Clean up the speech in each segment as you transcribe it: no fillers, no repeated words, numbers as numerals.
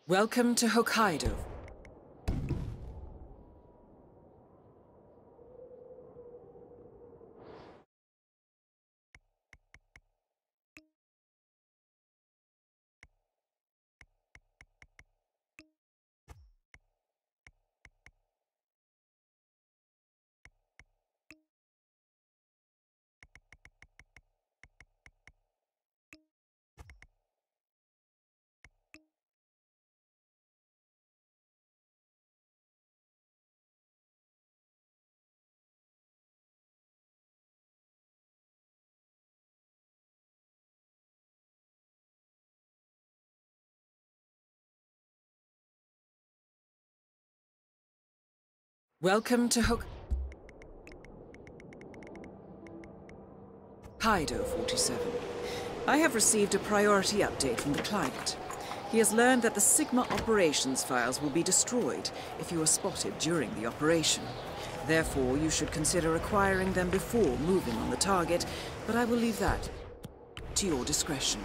Welcome to Hokkaido. Welcome to Hokkaido 47. I have received a priority update from the client. He has learned that the Sigma operations files will be destroyed if you are spotted during the operation. Therefore, you should consider acquiring them before moving on the target, but I will leave that to your discretion.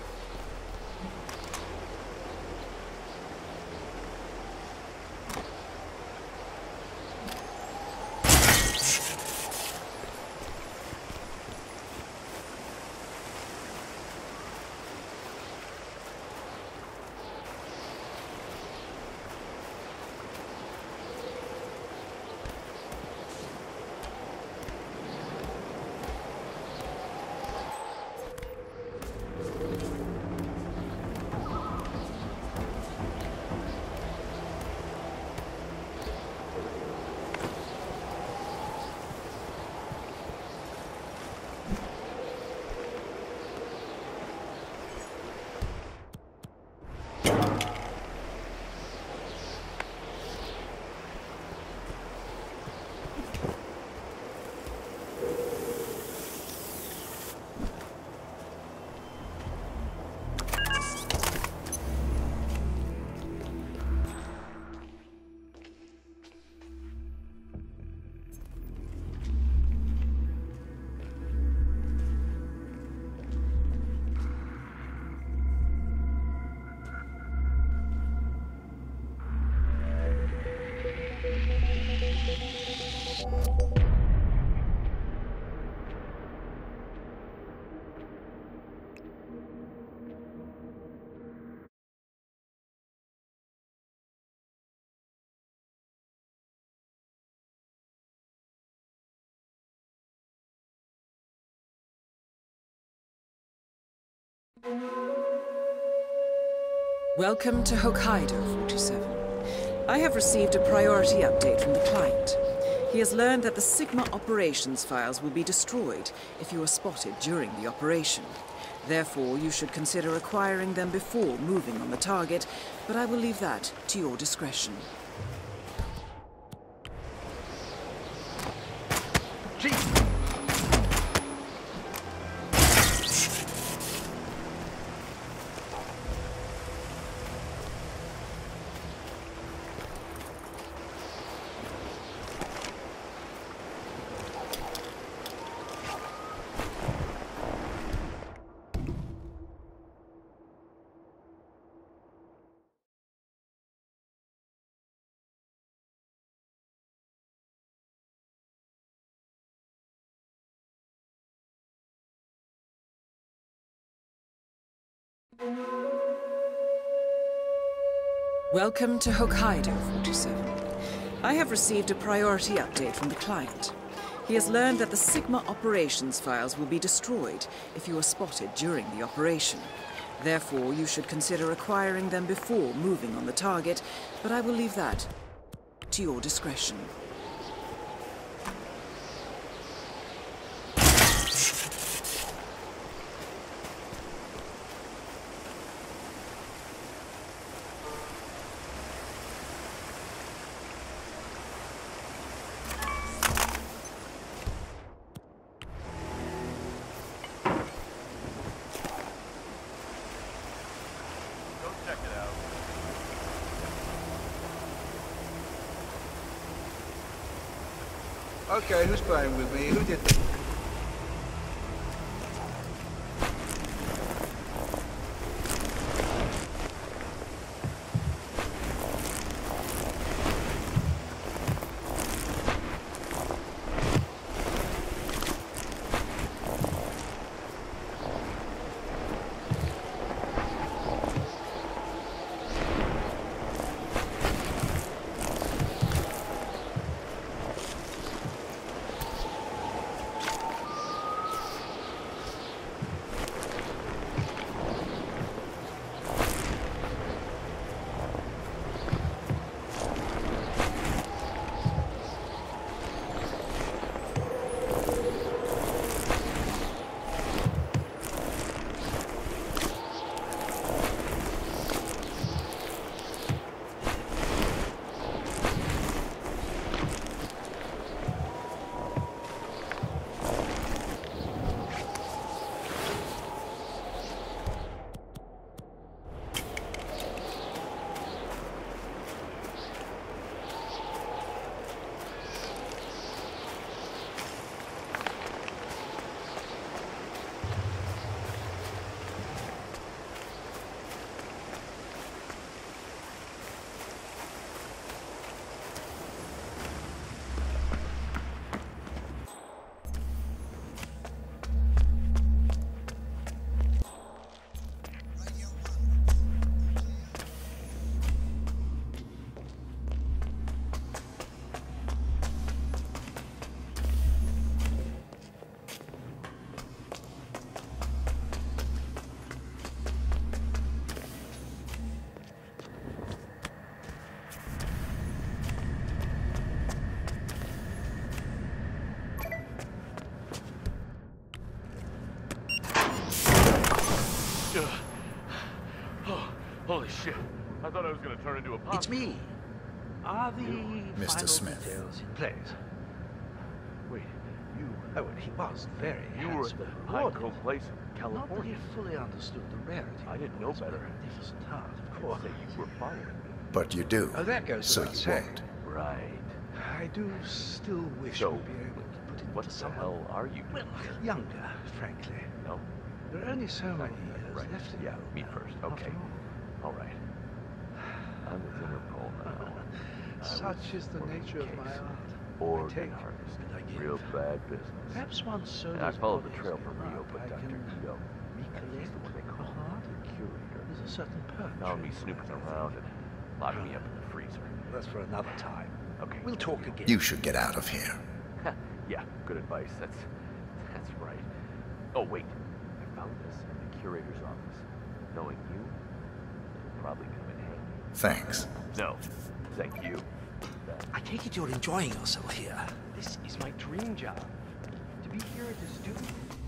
Welcome to Hokkaido 47. I have received a priority update from the client. He has learned that the Sigma operations files will be destroyed if you are spotted during the operation. Therefore, you should consider acquiring them before moving on the target, but I will leave that to your discretion. Welcome to Hokkaido 47. I have received a priority update from the client. He has learned that the Sigma operations files will be destroyed if you are spotted during the operation. Therefore, you should consider acquiring them before moving on the target, but I will leave that to your discretion. Okay, who's playing with me? Who did this? shit. I thought I was gonna turn into a pop. It's me. Are the Mr. final Smith. details in place? Wait, you... Oh, well, he was very You were at handsome the and Pinecone rewarded. Place in Not that California. he fully understood the rarity. I didn't know of his better. magnificent heart, of Or course. say you were following me. But you do. Oh, that goes So without you saying. won't. Right. I do still wish So, we'd be able to put it What to the someone. hell are you? Well, younger, frankly. No? There are only so many years Right. left in Yeah, you. me first. After Okay. all. All right. I'm with Interpol now. Such is the nature of my art. Or I take artist. and I give. Real bad business. Perhaps once so And I followed the trail from Rio, but Dr. Ito, he's recollect the one they the call heart. the curator. There's a certain perch. Found me snooping around and locked me up in the freezer. That's for another time. Okay. We'll talk again. You should get out of here. Yeah, good advice. That's right. Oh, wait. I found this in the curator's office. Knowing you, it'll probably come in handy. Thanks. No, thank you. I take it you're enjoying yourself here. This is my dream job. To be here as a student.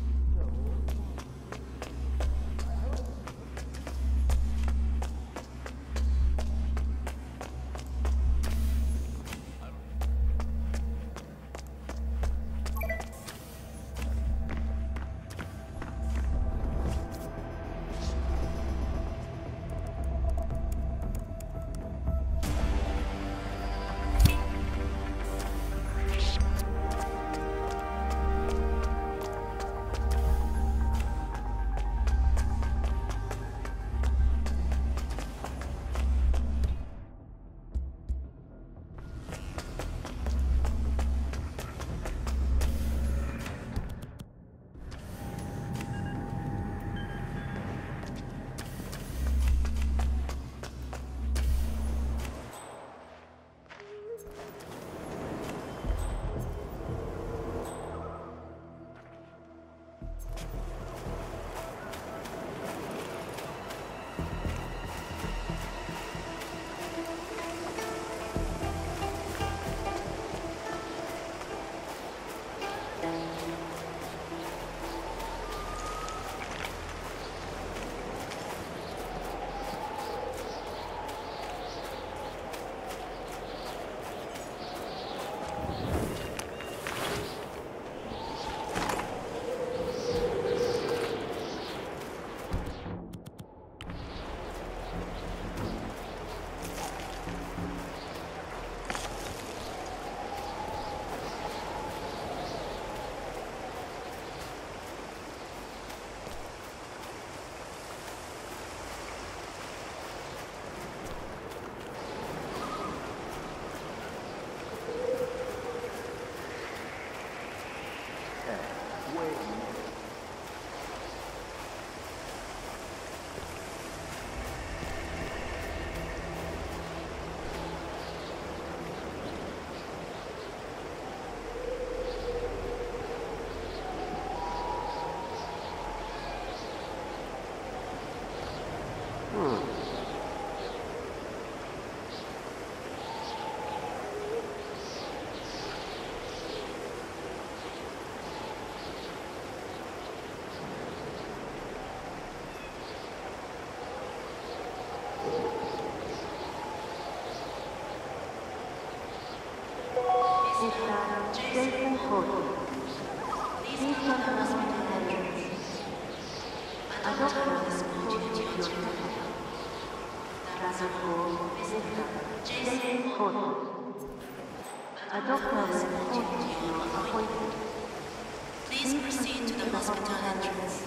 Jason Houghton. Please come to hospital entrance. A doctor will escort you to your room. That's all. Mr. Jason Houghton. A doctor will escort you to your appointment. Please proceed to the hospital entrance.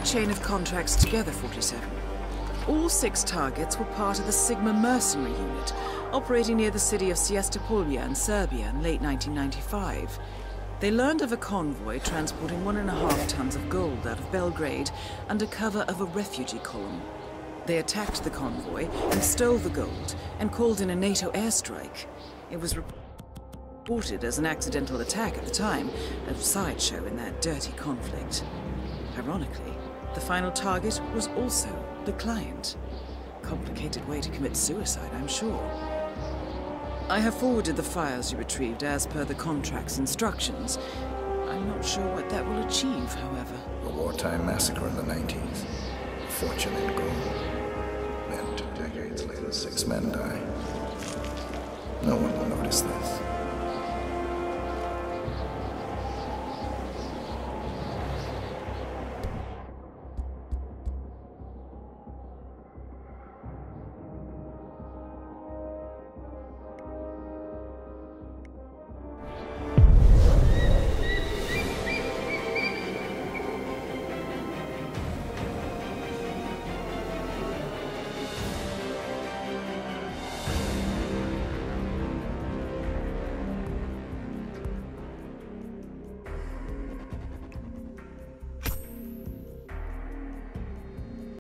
chain of contracts together, 47. All 6 targets were part of the Sigma mercenary unit, operating near the city of Siestapolja in Serbia in late 1995. They learned of a convoy transporting 1.5 tons of gold out of Belgrade under cover of a refugee column. They attacked the convoy and stole the gold and called in a NATO airstrike. It was reported as an accidental attack at the time, a sideshow in that dirty conflict. Ironically, the final target was also the client. Complicated way to commit suicide, I'm sure. I have forwarded the files you retrieved as per the contract's instructions. I'm not sure what that will achieve, however. A wartime massacre in the 90s. A fortune in gold. Then 2 decades later, 6 men die. No one will notice this.